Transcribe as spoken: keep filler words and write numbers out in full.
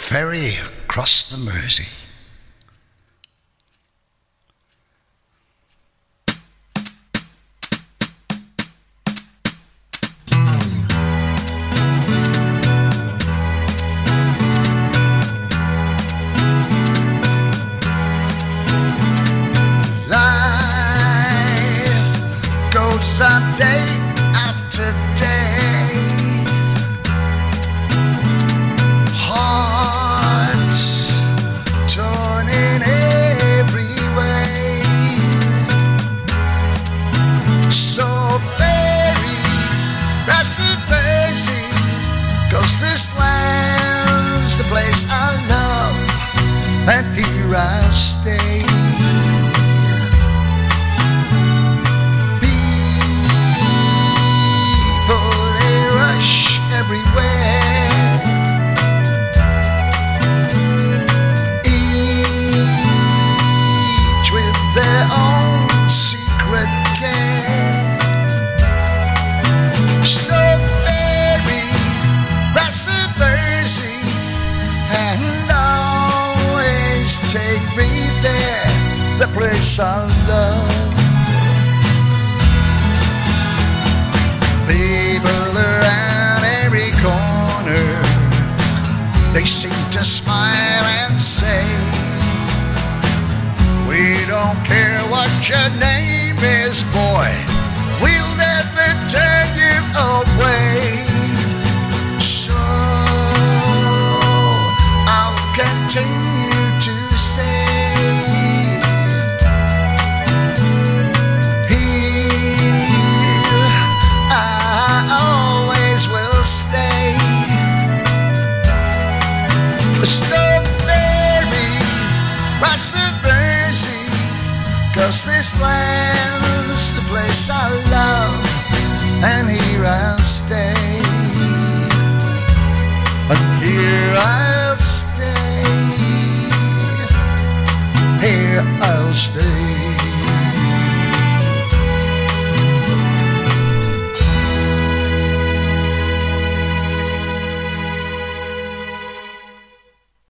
ferry across the Mersey. Day after day, hearts torn in every way, so very blessed mercy, 'cause this land's the place I love, and here I'll stay. Everywhere, each with their own secret care, so very blessed mercy, and always take me there, the place I love. People around every corner, they seem to smile and say, we don't care what your name is, boy, we'll never turn you away. So I'll continue to say, so very blessed mercy, 'cause this land's the place I